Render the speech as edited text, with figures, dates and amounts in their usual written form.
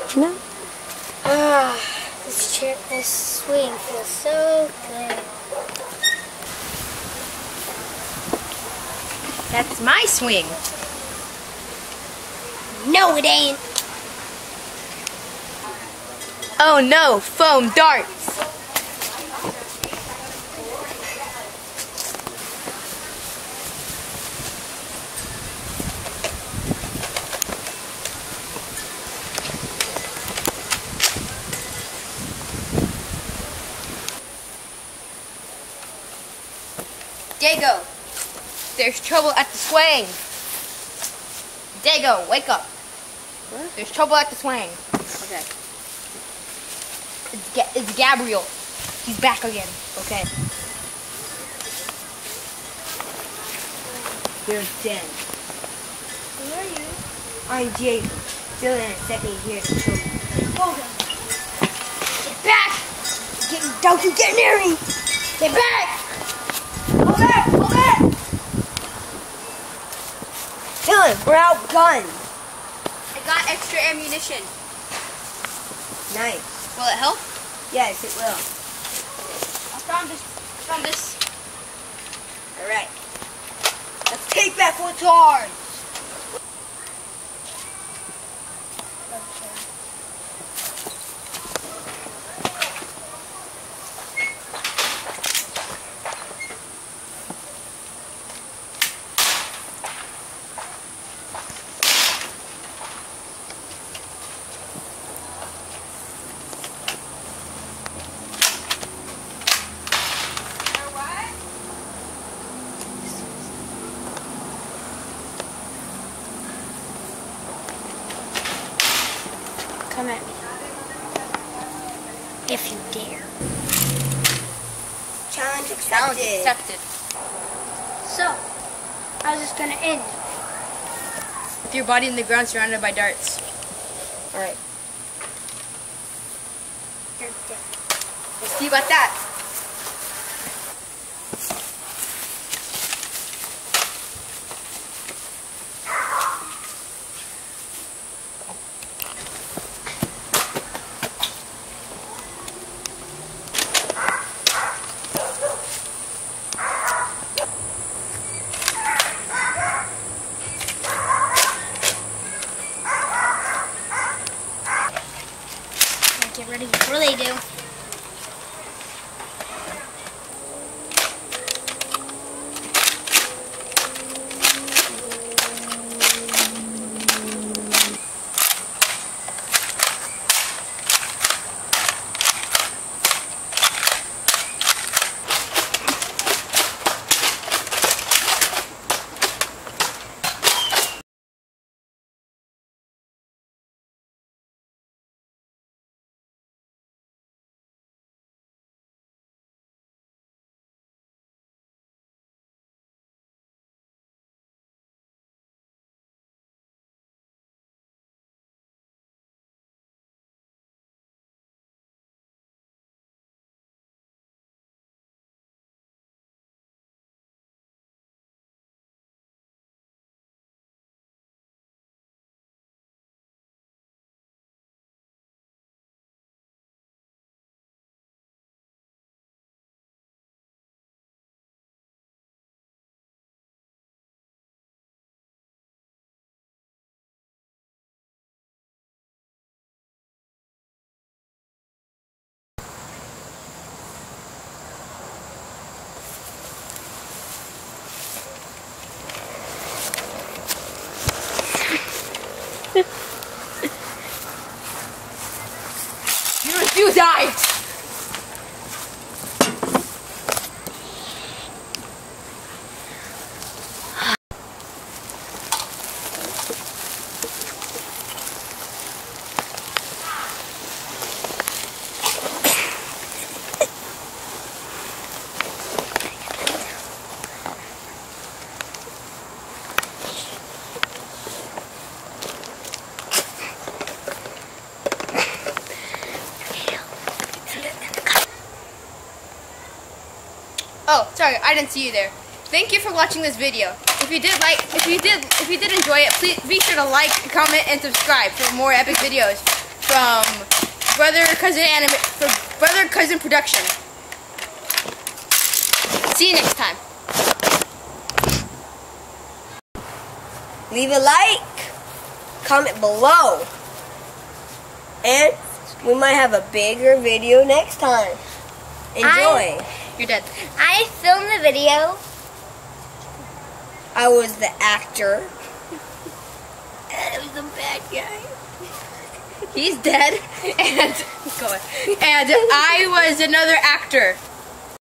No. This swing feels so good. That's my swing. No, it ain't. Oh no, foam darts. Dago, there's trouble at the swing. Dago, wake up. What? There's trouble at the swing. Okay. It's Gabriel. He's back again. Okay. Here's Jen. Who are you? I'm Jason. Dylan sent me here to show you. Hold on. Get back! Don't you get near me! Get back! Hold back! Hold back! Dylan, we're outgunned. I got extra ammunition. Nice. Will it help? Yes, it will. I found this. Alright. Let's take back what's ours. Come at me. If you dare. Challenge accepted. Challenge accepted. So, how's this gonna end? With your body in the ground surrounded by darts. Alright. You're dead. Let's see about that. Get ready before they do. You die! Oh, sorry, I didn't see you there. Thank you for watching this video. If you did enjoy it, please be sure to like, comment, and subscribe for more epic videos. from Brother Cousin Production. See you next time. Leave a like, comment below, and we might have a bigger video next time. Enjoy. You're dead. I filmed the video. I was the actor. I was the bad guy. He's dead. And I was another actor.